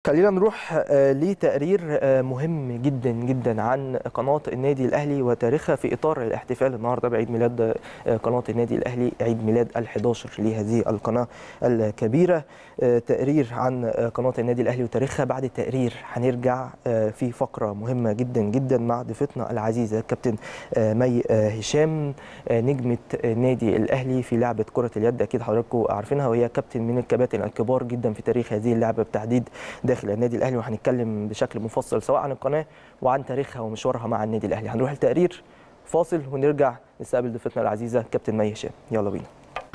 خلينا نروح لتقرير مهم جدا جدا عن قناة النادي الأهلي وتاريخها في إطار الاحتفال النهارده بعيد ميلاد قناة النادي الأهلي، عيد ميلاد ال11 لهذه القناة الكبيرة. تقرير عن قناة النادي الأهلي وتاريخها. بعد التقرير هنرجع في فقرة مهمة جدا جدا مع ضيفتنا العزيزة كابتن مي هشام، نجمة النادي الأهلي في لعبة كرة اليد. أكيد حضراتكم عارفينها، وهي كابتن من الكباتن الكبار جدا في تاريخ هذه اللعبة بالتحديد داخل النادي الاهلي، وهنتكلم بشكل مفصل سواء عن القناه وعن تاريخها ومشوارها مع النادي الاهلي. هنروح التقرير فاصل ونرجع نستقبل ضيفتنا العزيزه كابتن مي هشام. يلا بينا.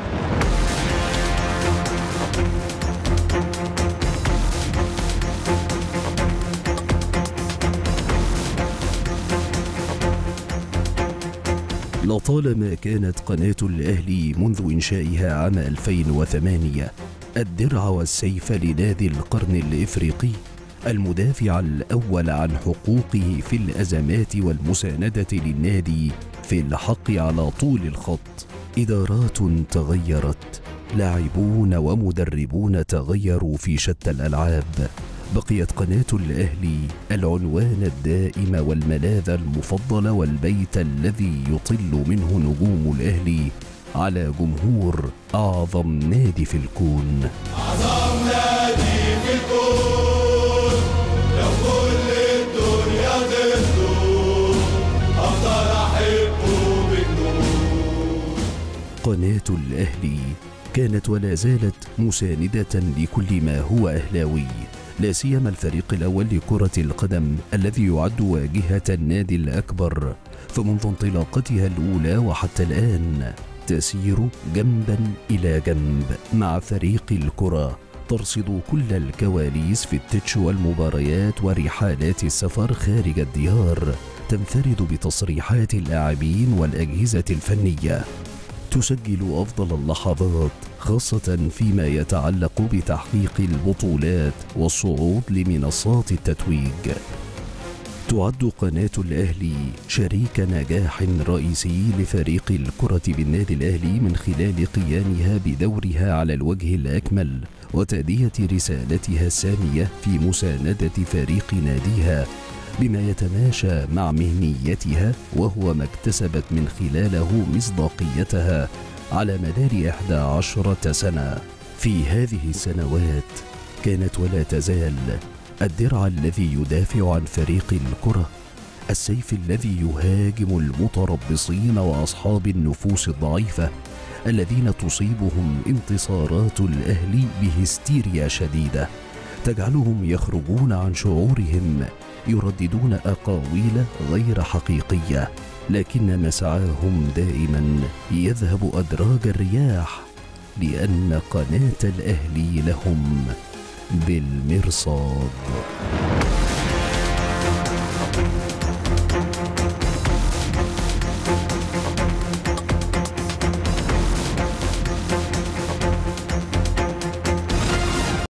لطالما كانت قناة الأهلي منذ إنشائها عام 2008 الدرع والسيف لنادي القرن الإفريقي، المدافع الأول عن حقوقه في الأزمات والمساندة للنادي في الحق على طول الخط. إدارات تغيرت، لاعبون ومدربون تغيروا في شتى الألعاب، بقيت قناة الأهلي العنوان الدائم والملاذ المفضل والبيت الذي يطل منه نجوم الأهلي على جمهور أعظم نادي في الكون. أعظم نادي في الكون، لو كل الدنيا ضده أفضل أحبه بجنون. قناة الأهلي كانت ولا زالت مساندة لكل ما هو أهلاوي، لا سيما الفريق الأول لكرة القدم الذي يعد واجهة النادي الأكبر، فمنذ انطلاقتها الأولى وحتى الآن تسير جنبا إلى جنب مع فريق الكرة، ترصد كل الكواليس في التتش والمباريات ورحلات السفر خارج الديار، تنفرد بتصريحات اللاعبين والأجهزة الفنية، تسجل أفضل اللحظات خاصة فيما يتعلق بتحقيق البطولات والصعود لمنصات التتويج. تعد قناة الأهلي شريك نجاح رئيسي لفريق الكرة بالنادي الأهلي من خلال قيامها بدورها على الوجه الأكمل وتأدية رسالتها السامية في مساندة فريق ناديها بما يتماشى مع مهنيتها، وهو ما اكتسبت من خلاله مصداقيتها على مدار 11 سنة. في هذه السنوات كانت ولا تزال الدرع الذي يدافع عن فريق الكرة، السيف الذي يهاجم المتربصين وأصحاب النفوس الضعيفة الذين تصيبهم انتصارات الأهلي بهستيريا شديدة تجعلهم يخرجون عن شعورهم، يرددون أقاويل غير حقيقية، لكن مسعاهم دائما يذهب أدراج الرياح، لأن قناة الأهلي لهم بالمرصاد.